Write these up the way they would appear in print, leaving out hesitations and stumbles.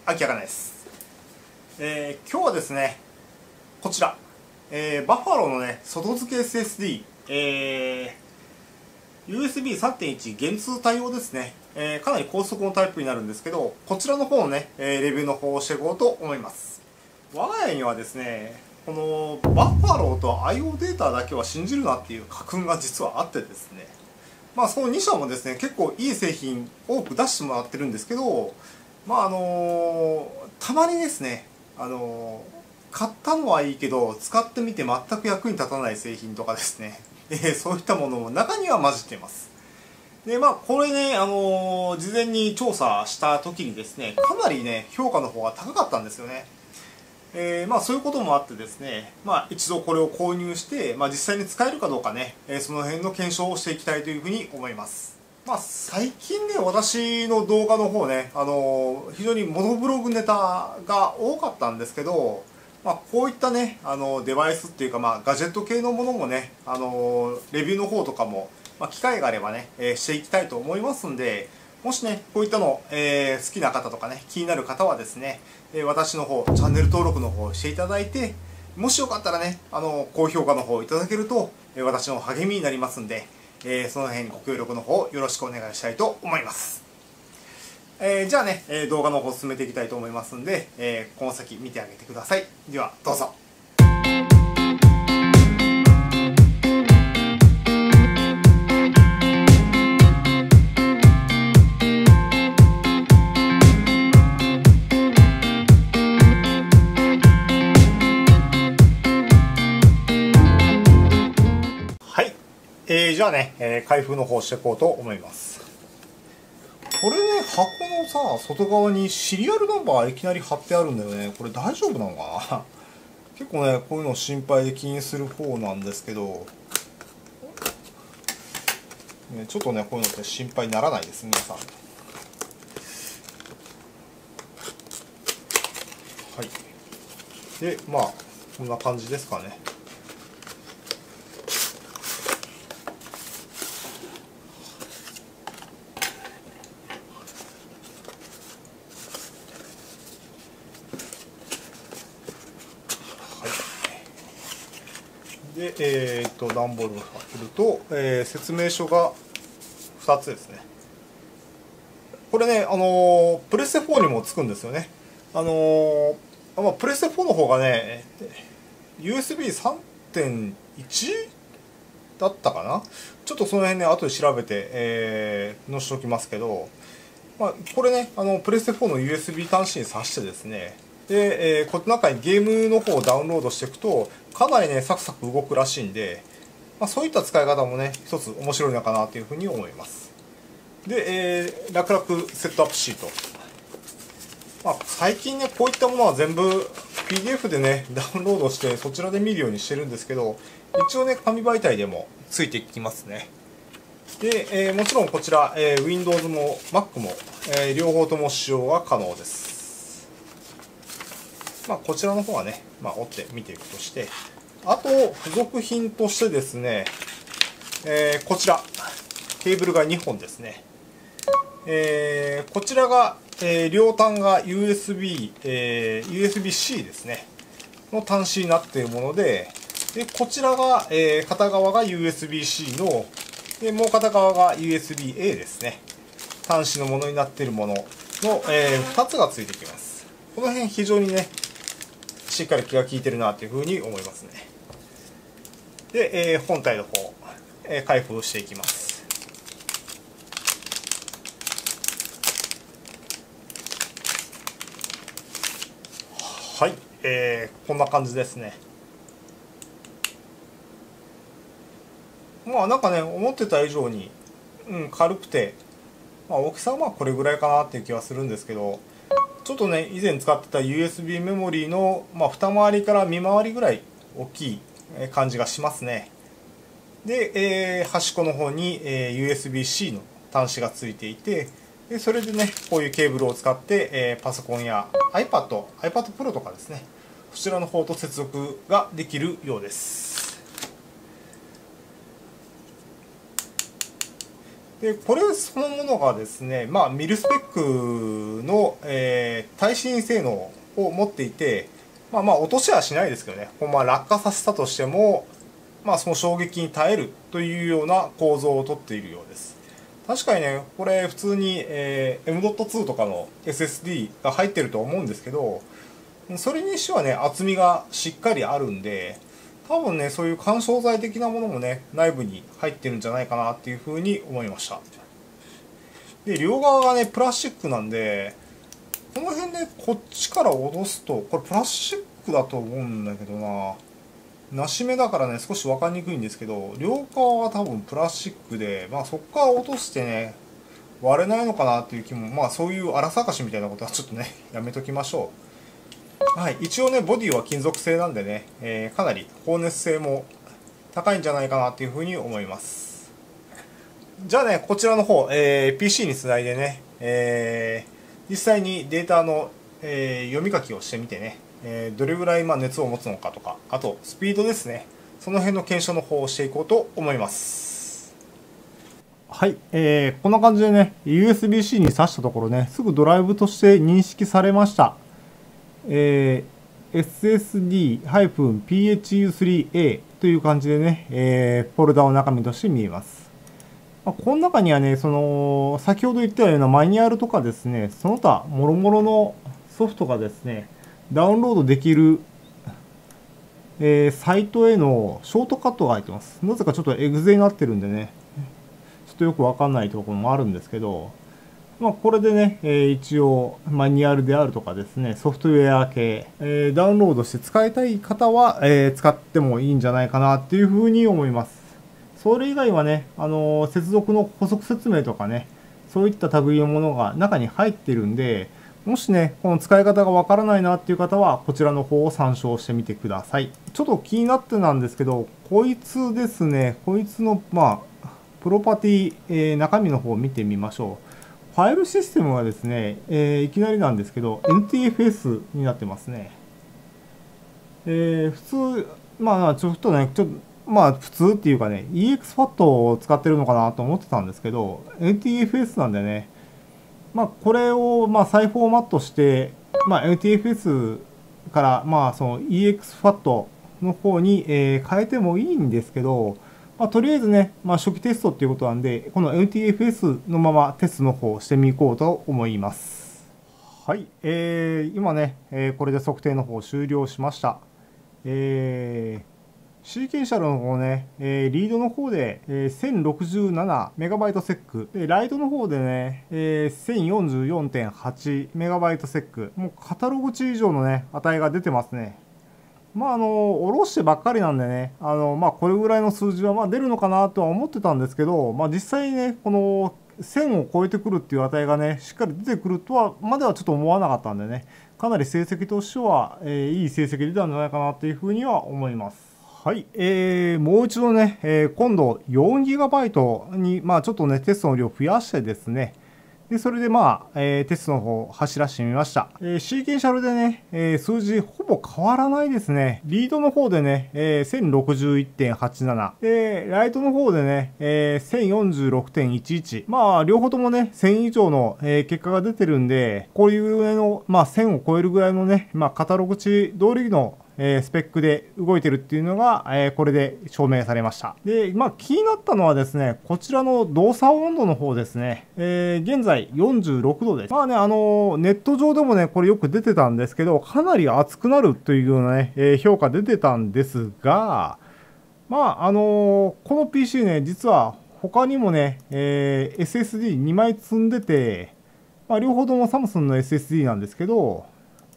秋葉です。今日はですね、こちら、バッファローのね、外付け SSD、USB 3.1 弦通対応ですね、かなり高速のタイプになるんですけど、こちらの方のね、レビューの方をしていこうと思います。我が家にはですね、このバッファローと IO データだけは信じるなっていう家訓が実はあってですね、その2社もですね、結構いい製品多く出してもらってるんですけど、たまにですね、買ったのはいいけど使ってみて全く役に立たない製品とかですね、そういったものも中には混じっています。でこれね、事前に調査した時にですね、かなりね評価の方が高かったんですよね。そういうこともあってですね、一度これを購入して、実際に使えるかどうかね、その辺の検証をしていきたいというふうに思います。最近ね、私の動画の方ね、非常にモノブログネタが多かったんですけど、こういったね、デバイスっていうか、ガジェット系のものもね、レビューの方とかも、機会があればね、していきたいと思いますんで、もしね、こういったの、好きな方とかね、気になる方はですね、私の方、チャンネル登録の方をしていただいて、もしよかったらね、高評価の方をいただけると、私の励みになりますんで、その辺ご協力の方よろしくお願いしたいと思います。じゃあね、動画の方進めていきたいと思いますんで、この先見てあげてください。ではどうぞ。はい、じゃあね、開封の方していこうと思います。これね、箱のさ、外側にシリアルナンバーいきなり貼ってあるんだよね。これ大丈夫なのかな結構ね、こういうの心配で気にする方なんですけど、ね、ちょっとね、こういうのって心配にならないです、皆さん。はい。で、こんな感じですかね。で、段ボールを開けると、説明書が2つですね。これね、プレステ4にもつくんですよね。プレステ4の方がね、USB3.1 だったかな。ちょっとその辺ね、後で調べて、載せておきますけど、これね、プレステ4の USB 端子に挿してですね、で、この中にゲームの方をダウンロードしていくと、かなりね、サクサク動くらしいんで、そういった使い方もね、一つ面白いのかなというふうに思います。で、楽々セットアップシート。最近ね、こういったものは全部 PDF でね、ダウンロードしてそちらで見るようにしてるんですけど、一応ね、紙媒体でもついてきますね。で、もちろんこちら、Windows も Mac も、両方とも使用が可能です。こちらの方はね、折って見ていくとして、あと、付属品としてですね、こちら、ケーブルが2本ですね。こちらが、両端が USB-C ですね。の端子になっているもので、こちらが、片側が USB-C の、もう片側が USB-A ですね。端子のものになっているものの、2つがついてきます。この辺非常にね、しっかり気が利いてるなというふうに思いますね。で、本体の方、開封していきます。はい、こんな感じですね。なんかね、思ってた以上に、軽くて、大きさはこれぐらいかなっていう気はするんですけど、ちょっとね、以前使ってた USB メモリーの、二回りから三回りぐらい大きい感じがしますね。で、端っこの方に、USB-C の端子がついていて、でそれでね、こういうケーブルを使って、パソコンや iPad Pro とかですね、そちらの方と接続ができるようです。でこれそのものがですね、ミルスペックの、 耐震性能を持っていて、落としはしないですけどね、落下させたとしても、その衝撃に耐えるというような構造をとっているようです。確かにね、これ普通に、M.2 とかの SSD が入ってると思うんですけど、それにしてはね、厚みがしっかりあるんで、多分ね、そういう緩衝材的なものもね、内部に入ってるんじゃないかなっていうふうに思いました。で、両側がね、プラスチックなんで、この辺ね、こっちから落とすと、これプラスチックだと思うんだけどな。なし目だからね、少し分かりにくいんですけど、両側は多分プラスチックで、そこから落としてね、割れないのかなっていう気も、そういう荒探しみたいなことはちょっとね、やめときましょう。はい、一応ね、ボディは金属製なんでね、かなり放熱性も高いんじゃないかなっていうふうに思います。じゃあね、こちらの方、PC につないでね、実際にデータの、読み書きをしてみてね、どれぐらい熱を持つのかとか、あとスピードですね、その辺の検証の方をしていこうと思います。はい、こんな感じでね、USB-C に挿したところね、すぐドライブとして認識されました。SSD-PHU3A という感じでね、フォルダを中身として見えます。この中にはね、先ほど言ったようなマニュアルとかですね、その他、もろもろのソフトがですね、ダウンロードできる、サイトへのショートカットが入ってます。なぜかちょっとエグゼになってるんでね、ちょっとよくわかんないところもあるんですけど、これでね、一応マニュアルであるとかですね、ソフトウェア系、ダウンロードして使いたい方は、使ってもいいんじゃないかなっていうふうに思います。それ以外はね、接続の補足説明とかね、そういった類のものが中に入ってるんで、もしね、この使い方がわからないなっていう方は、こちらの方を参照してみてください。ちょっと気になってなんですけど、こいつですね、こいつの、プロパティ、中身の方を見てみましょう。ファイルシステムはですね、いきなりなんですけど、NTFS になってますね。普通、ちょっとね、普通っていうかね、EXFAT を使ってるのかなと思ってたんですけど、NTFS なんでね、これを再フォーマットして、NTFS から、その EXFAT の方に、変えてもいいんですけど、とりあえずね、初期テストっていうことなんで、この NTFS のままテストの方をしてみこうと思います。はい、今ね、これで測定の方終了しました。シーケンシャルの方ね、リードの方で、1067MB で、ライトの方でね、1044.8MB。もうカタログ値以上のね、値が出てますね。下ろしてばっかりなんでね、これぐらいの数字は出るのかなとは思ってたんですけど、実際にね、この1000を超えてくるっていう値がね、しっかり出てくるとは、まではちょっと思わなかったんでね、かなり成績としては、いい成績出たんじゃないかなっていうふうには思います。はい、もう一度ね、今度 4GB に、ちょっとね、テストの量を増やしてですね、でそれでテストの方を走らせてみました。シーケンシャルでね、数字ほぼ変わらないですね。リードの方でね、1061.87。で、ライトの方でね、1046.11。両方ともね、1000以上の、結果が出てるんで、こういう上の、1000を超えるぐらいのね、カタログ値通りのスペックで動いてるっていうのが、これで証明されました。で、気になったのはですね、こちらの動作温度の方ですね。現在46度です。ネット上でもね、これよく出てたんですけど、かなり熱くなるというようなね、評価出てたんですが、この PC ね、実は他にもね、SSD2 枚積んでて、両方ともサムスンの SSD なんですけど、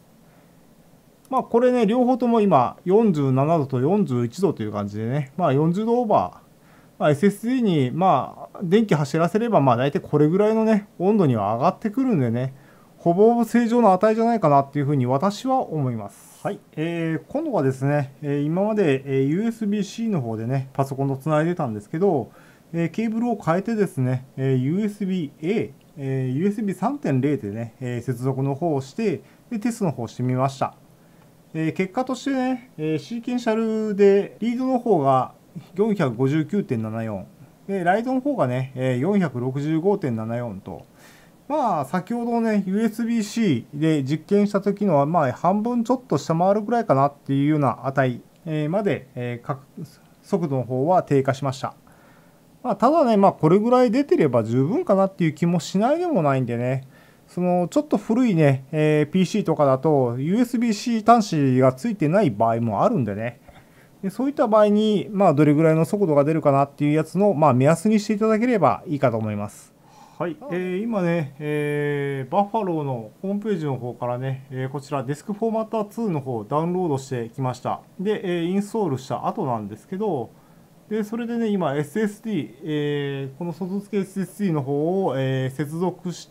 これね、両方とも今、47度と41度という感じでね、40度オーバー、SSD に、電気走らせれば、大体これぐらいのね、温度には上がってくるんでね、ほぼほぼ正常な値じゃないかなっていうふうに私は思います。はい。今度はですね、今まで USB-C の方でね、パソコンとつないでたんですけど、ケーブルを変えてですね、USB-A、USB3.0 でね、接続の方をして、でテストの方をしてみました。結果としてね、シーケンシャルでリードの方が 459.74 でライトの方がね、465.74 とまあ先ほどね USB-C で実験した時のはまあ半分ちょっと下回るくらいかなっていうような値まで速度の方は低下しました。まあ、ただね、まあこれぐらい出てれば十分かなっていう気もしないでもないんでね、そのちょっと古いね、PC とかだと USB-C 端子がついてない場合もあるんでね、でそういった場合にまあどれぐらいの速度が出るかなっていうやつのまあ目安にしていただければいいかと思います。はい、今ね、バッファローのホームページの方からね、こちらディスクフォーマッター2の方をダウンロードしてきました。で、インストールした後なんですけど、でそれでね、今 SSD、この外付け SSD の方を、接続して、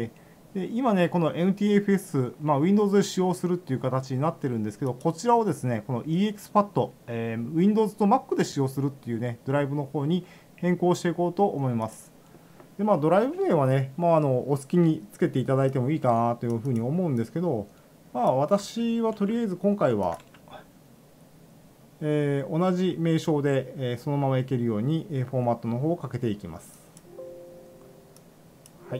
で今ね、この MTFS、まあ、Windows で使用するっていう形になってるんですけど、こちらをですね、この EXPAD、Windows と Mac で使用するっていうね、ドライブの方に変更していこうと思います。でまあ、ドライブ名はね、まあ、お好きにつけていただいてもいいかなというふうに思うんですけど、まあ、私はとりあえず今回は、同じ名称で、そのままいけるように、フォーマットの方をかけていきます。はい。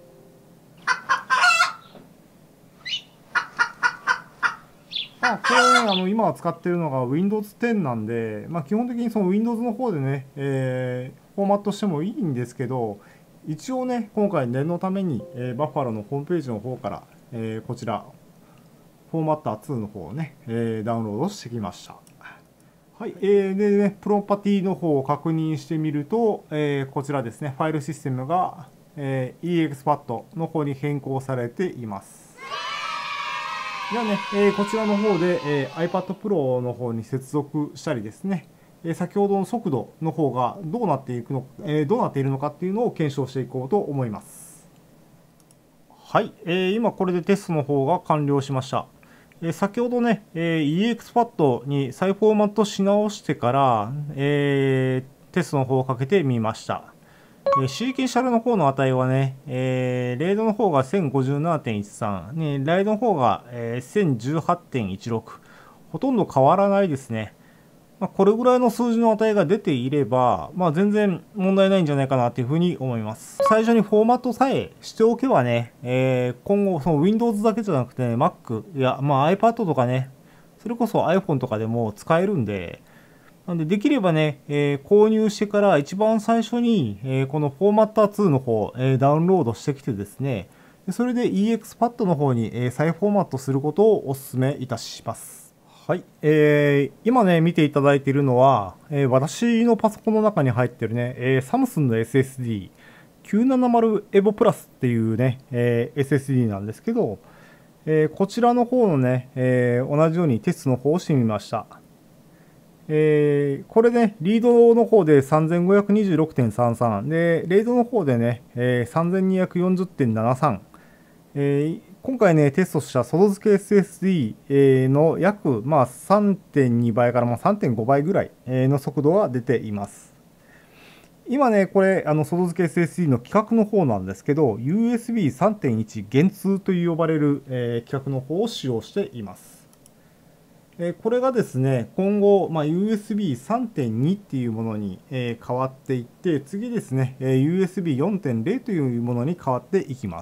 まあ、これね、今使っているのが Windows 10なんで、まあ、基本的にその Windows の方でね、フォーマットしてもいいんですけど、一応ね、今回念のために、バッファローのホームページの方から、こちら、フォーマッター2の方をね、ダウンロードしてきました。はい、でね、プロパティの方を確認してみると、こちらですね、ファイルシステムが、EXPAD の方に変更されています。ではね、こちらの方で、iPad Pro の方に接続したりですね、先ほどの速度の方がどうなっているのかっていうのを検証していこうと思います。はい、今これでテストの方が完了しました。先ほどね、EXPAD に再フォーマットし直してから、テストの方をかけてみました。シーケンシャルの方の値はね、レイドの方が 1057.13、ね、ライドの方が、1018.16、ほとんど変わらないですね。まあ、これぐらいの数字の値が出ていれば、まあ、全然問題ないんじゃないかなというふうに思います。最初にフォーマットさえしておけばね、今後その Windows だけじゃなくて、ね、Mac や、まあ、iPad とかね、それこそ iPhone とかでも使えるんで、なんでできればね、購入してから一番最初に、このフォーマッター2の方、ダウンロードしてきてですね、それで EXPAD の方に、再フォーマットすることをお勧めいたします。はい、今ね見ていただいているのは、私のパソコンの中に入っているね、サムスンの SSD970 EVO プラスっていうね、SSD なんですけど、こちらの方のね、同じようにテストの方をしてみました。これね、リードの方で 3526.33 で、レイドの方でね、3240.73、今回ね、テストした外付け SSD の約、まあ、3.2 倍からまあ 3.5 倍ぐらいの速度が出ています。今ね、これ、外付け SSD の規格の方なんですけど、USB3.1 弦通と呼ばれる、規格の方を使用しています。これがですね、今後、まあ、USB3.2 っていうものに、変わっていって、次ですね、USB4.0 というものに変わっていきます。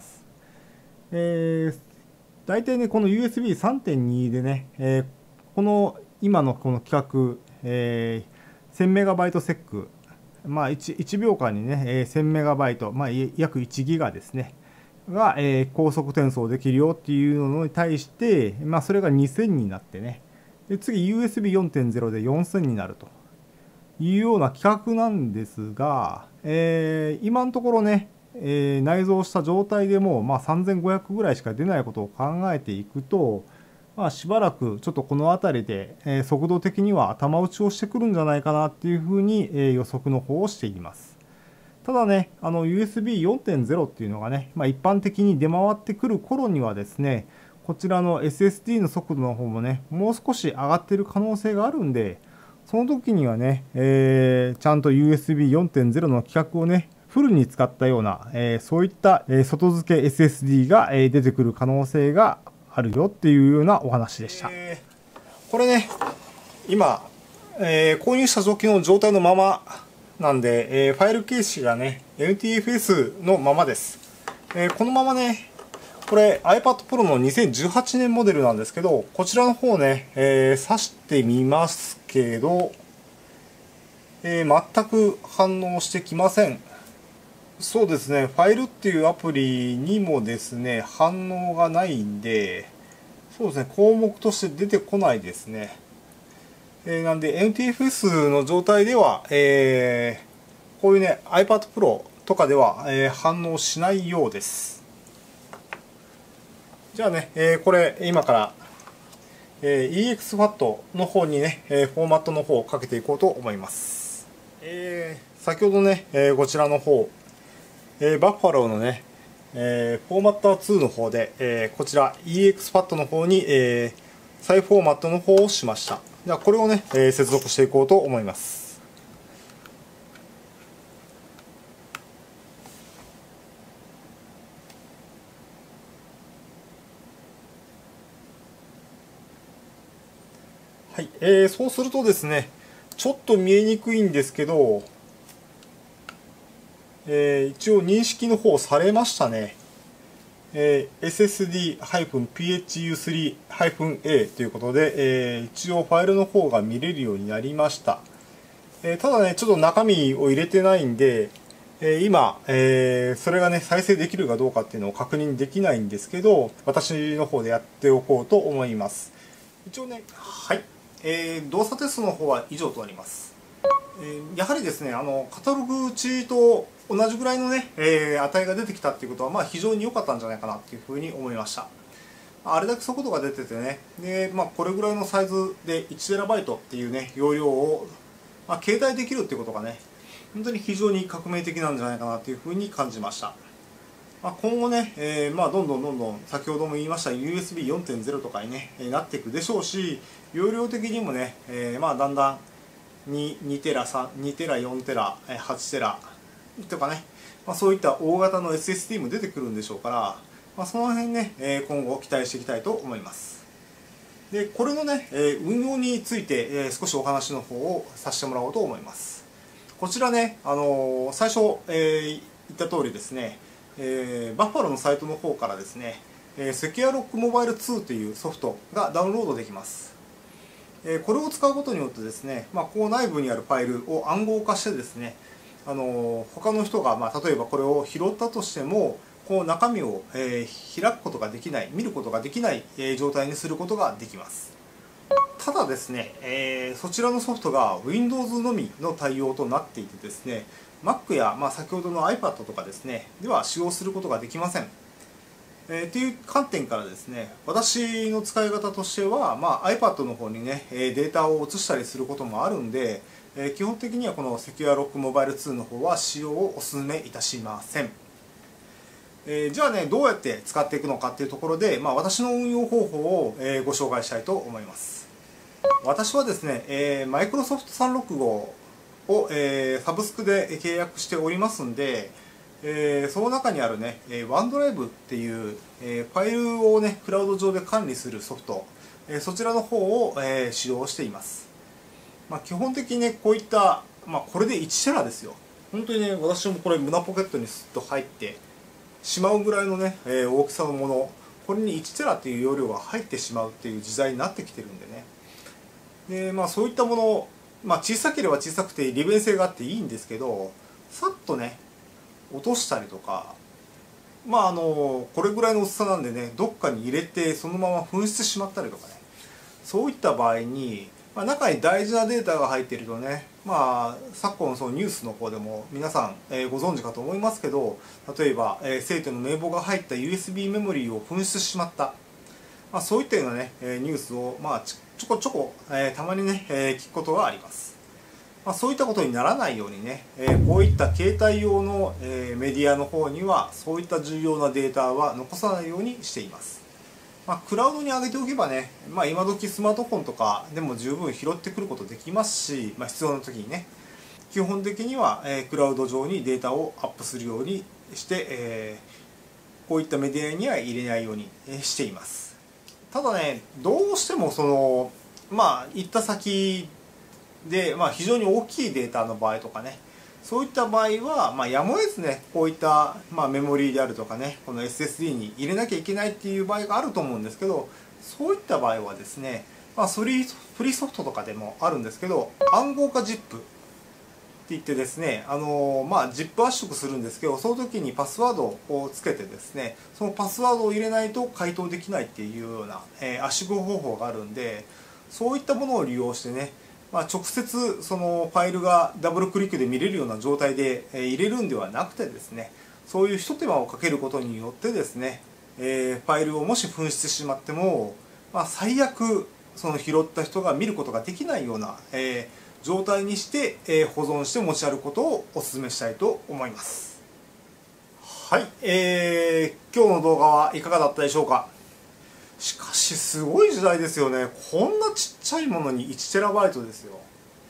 大体ね、この USB3.2 でね、この今のこの規格、1000MB セック、まあ 1秒間にね、1000MB、まあ、約1ギガですね、が、高速転送できるよっていうのに対して、まあ、それが2000になってね、で次 USB4.0 で4000になるというような規格なんですが、今のところね、内蔵した状態でも、まあ、3500ぐらいしか出ないことを考えていくと、まあ、しばらくちょっとこの辺りで、速度的には頭打ちをしてくるんじゃないかなっていうふうに、予測の方をしています。ただね、USB4.0 っていうのがね、まあ、一般的に出回ってくる頃にはですね、こちらの SSD の速度の方もね、もう少し上がっている可能性があるんで、その時にはね、ちゃんと USB4.0 の規格をね、フルに使ったような、そういった、外付け SSD が、出てくる可能性があるよっていうようなお話でした。これね、今、購入した時の状態のままなんで、ファイル形式がね、MTFS のままです。 このままね、これ iPad Pro の2018年モデルなんですけど、こちらの方ね、挿してみますけど、全く反応してきません。そうですね、ファイルっていうアプリにもですね、反応がないんで、そうですね、項目として出てこないですね。なんで NTFS の状態では、こういうね iPad Pro とかでは、反応しないようです。じゃあね、これ今から、EXFAT の方にね、フォーマットの方をかけていこうと思います。先ほどね、こちらの方、バッファローのね、フォーマッター2の方で、こちら EXFAT の方に、再フォーマットの方をしました。じゃあこれをね、接続していこうと思います。はい、そうするとですね、ちょっと見えにくいんですけど、一応認識の方されましたね。SSD-PHU3-A ということで、一応ファイルの方が見れるようになりました。ただね、ちょっと中身を入れてないんで、今、それがね、再生できるかどうかっていうのを確認できないんですけど、私の方でやっておこうと思います。一応ね、はい。動作テストの方は以上となります。やはりですね、カタログ値と同じぐらいのね、値が出てきたっていうことは、まあ非常に良かったんじゃないかなっていうふうに思いました。あれだけ速度が出ててね、で、まあこれぐらいのサイズで 1TB っていうね、容量を、まあ、携帯できるっていうことがね、本当に非常に革命的なんじゃないかなというふうに感じました。まあ、今後ね、まあどんどん先ほども言いました USB4.0 とかに、ね、なっていくでしょうし、容量的にもね、まあだんだん2テラ、2テラ、4テラ、8テラとかね、まあ、そういった大型の SSD も出てくるんでしょうから、まあ、その辺ね、今後期待していきたいと思います。で、これのね、運用について、少しお話の方をさせてもらおうと思います。こちらね、最初、言った通りですね、バッファローのサイトの方からですね、セキュアロックモバイル2というソフトがダウンロードできます。これを使うことによってですね、まあ、こう内部にあるファイルを暗号化してですね、他の人が、まあ、例えばこれを拾ったとしても、こう中身を、開くことができない、見ることができない、状態にすることができます。ただですね、そちらのソフトが Windows のみの対応となっていてですね、Mac や、まあ、先ほどの iPad とかですね、では使用することができません。という観点からですね、私の使い方としては、まあ、iPad の方にね、データを移したりすることもあるんで、基本的にはこの Secure Lock Mobile 2の方は使用をお勧めいたしません。じゃあね、どうやって使っていくのかっていうところで、まあ、私の運用方法を、ご紹介したいと思います。私はですね、マイクロソフト365を、サブスクで契約しておりますんで、その中にあるね、OneDrive っていう、ファイルをね、クラウド上で管理するソフト、そちらの方を、使用しています。まあ、基本的にね、こういった、まあ、これで1テラですよ。本当にね、私もこれ胸ポケットにスッと入ってしまうぐらいのね、大きさのもの、これに1テラっていう容量が入ってしまうっていう時代になってきてるんでね。で、まあそういったもの、まあ小さければ小さくて利便性があっていいんですけど、さっとね、落としたりとか、まあこれぐらいの薄さなんでね、どっかに入れてそのまま紛失してしまったりとかね、そういった場合に、まあ、中に大事なデータが入っているとね、まあ昨今そのニュースの方でも皆さん、ご存知かと思いますけど、例えば、生徒の名簿が入った USB メモリーを紛失してしまった、まあ、そういったようなね、ニュースを、まあ、ちょこちょこ、たまにね、聞くことがあります。まあ、そういったことにならないようにね、こういった携帯用の、メディアの方にはそういった重要なデータは残さないようにしています。まあ、クラウドに上げておけばね、まあ、今時スマートフォンとかでも十分拾ってくることできますし、まあ、必要な時にね、基本的には、クラウド上にデータをアップするようにして、こういったメディアには入れないようにしています。ただね、どうしてもその、まあ、行った先で、まあ、非常に大きいデータの場合とかね、 そういった場合は、やむを得ずね、こういった、メモリーであるとかね、この SSD に入れなきゃいけないっていう場合があると思うんですけど、そういった場合はですね、フリーソフトとかでもあるんですけど、暗号化 ZIP って言ってですね、ZIP 圧縮するんですけど、その時にパスワードをつけてですね、そのパスワードを入れないと回答できないっていうような、圧縮方法があるんで、そういったものを利用してね、直接そのファイルがダブルクリックで見れるような状態で入れるんではなくてですね、そういう一手間をかけることによってですね、ファイルをもし紛失してしまっても、最悪その拾った人が見ることができないような、状態にして、保存して持ち歩くことをお勧めしたいと思います。はい、今日の動画はいかがだったでしょうか。しかしすごい時代ですよね。こんなちっちゃいものに 1TB ですよ。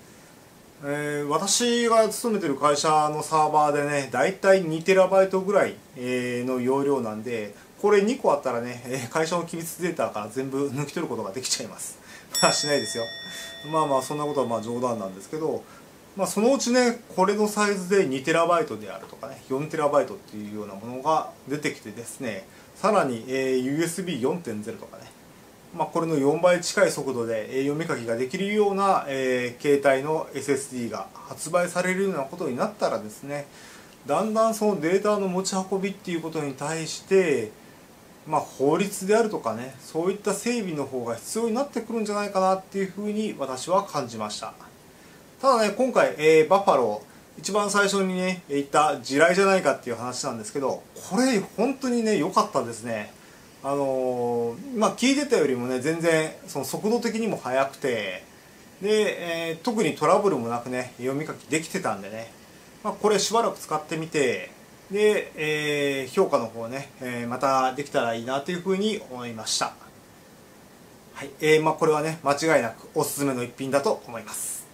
私が勤めてる会社のサーバーでね、だいたい 2TB ぐらいの容量なんで、これ2個あったらね、会社の機密データから全部抜き取ることができちゃいます。しないですよ。そんなことは冗談なんですけど、そのうちね、これのサイズで 2TB であるとかね、4TB っていうようなものが出てきてですね、さらに USB4.0 とかね、これの4倍近い速度で読み書きができるような、携帯の SSD が発売されるようなことになったらですね、だんだんそのデータの持ち運びっていうことに対して、法律であるとかね、そういった整備の方が必要になってくるんじゃないかなっていうふうに私は感じました。ただね、今回、バッファロー、一番最初にね、言った地雷じゃないかっていう話なんですけど、これ本当にね、良かったですね。聞いてたよりもね、全然その速度的にも速くて、で、特にトラブルもなくね、読み書きできてたんでね、これしばらく使ってみて、で、評価の方ね、またできたらいいなというふうに思いました。はい、これはね、間違いなくおすすめの一品だと思います。